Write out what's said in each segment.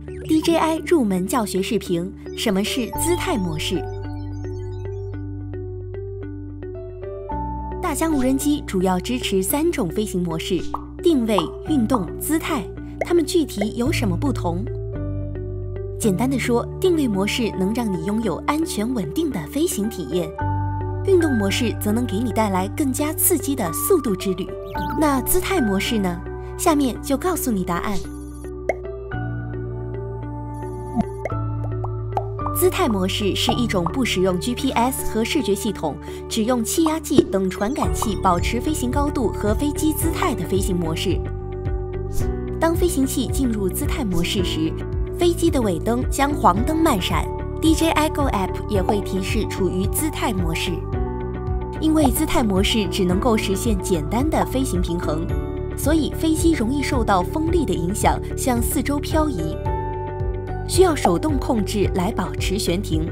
DJI 入门教学视频：什么是姿态模式？大疆无人机主要支持3种飞行模式：定位、运动、姿态。它们具体有什么不同？简单的说，定位模式能让你拥有安全稳定的飞行体验，运动模式则能给你带来更加刺激的速度之旅。那姿态模式呢？下面就告诉你答案。姿态模式是一种不使用 GPS 和视觉系统，只用气压计等传感器保持飞行高度和飞机姿态的飞行模式。当飞行器进入姿态模式时，飞机的尾灯将黄灯漫闪 ，DJI Go App 也会提示处于姿态模式。因为姿态模式只能够实现简单的飞行平衡，所以飞机容易受到风力的影响，向四周漂移，需要手动控制来保持悬停。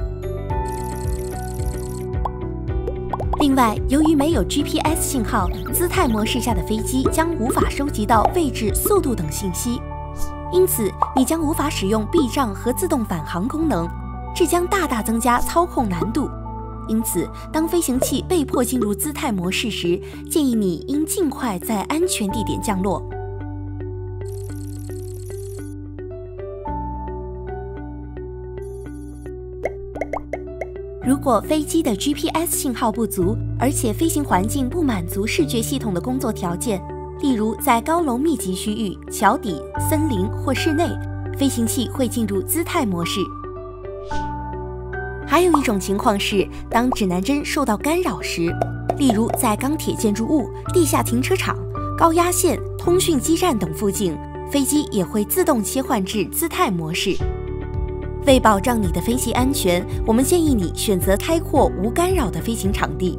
另外，由于没有 GPS 信号，姿态模式下的飞机将无法收集到位置、速度等信息，因此你将无法使用避障和自动返航功能，这将大大增加操控难度。因此，当飞行器被迫进入姿态模式时，建议你应尽快在安全地点降落。如果飞机的 GPS 信号不足，而且飞行环境不满足视觉系统的工作条件，例如在高楼密集区域、桥底、森林或室内，飞行器会进入姿态模式。还有一种情况是，当指南针受到干扰时，例如在钢铁建筑物、地下停车场、高压线、通讯基站等附近，飞机也会自动切换至姿态模式。为保障你的飞行安全，我们建议你选择开阔无干扰的飞行场地。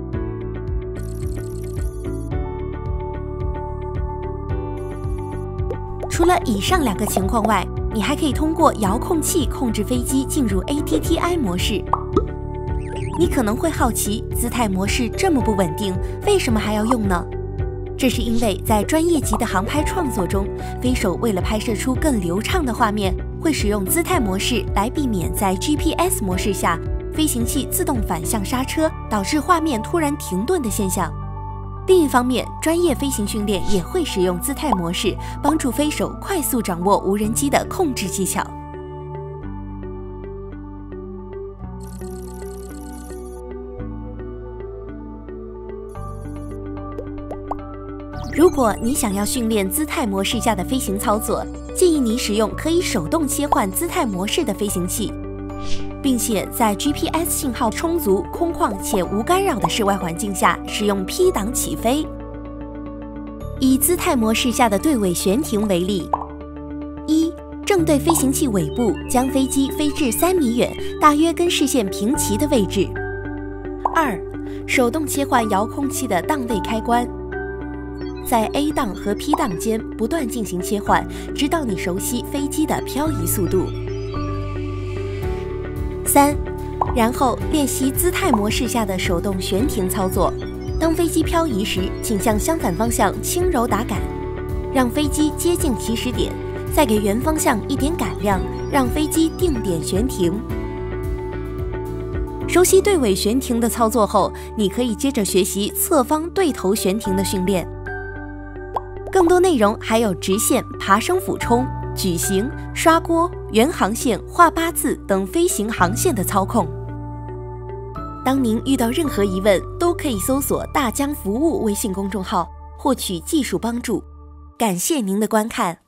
除了以上2个情况外，你还可以通过遥控器控制飞机进入 ATTI 模式。你可能会好奇，姿态模式这么不稳定，为什么还要用呢？这是因为在专业级的航拍创作中，飞手为了拍摄出更流畅的画面，会使用姿态模式来避免在 GPS 模式下飞行器自动反向刹车，导致画面突然停顿的现象。另一方面，专业飞行训练也会使用姿态模式，帮助飞手快速掌握无人机的控制技巧。如果你想要训练姿态模式下的飞行操作，建议你使用可以手动切换姿态模式的飞行器，并且在 GPS 信号充足、空旷且无干扰的室外环境下使用 P 档起飞。以姿态模式下的对尾悬停为例：1. 正对飞行器尾部，将飞机飞至3米远，大约跟视线平齐的位置。2. 手动切换遥控器的档位开关，在 A 档和 P 档间不断进行切换，直到你熟悉飞机的漂移速度。3. 然后练习姿态模式下的手动悬停操作。当飞机漂移时，请向相反方向轻柔打杆，让飞机接近起始点，再给原方向一点杆量，让飞机定点悬停。熟悉对尾悬停的操作后，你可以接着学习侧方对头悬停的训练。更多内容还有直线、爬升俯冲、矩形、刷锅、圆航线、画8字等飞行航线的操控。当您遇到任何疑问，都可以搜索大疆服务微信公众号，获取技术帮助。感谢您的观看。